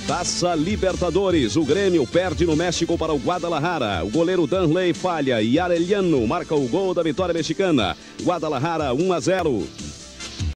Taça Libertadores. O Grêmio perde no México para o Guadalajara. O goleiro Danley falha e Arellano marca o gol da vitória mexicana. Guadalajara 1-0.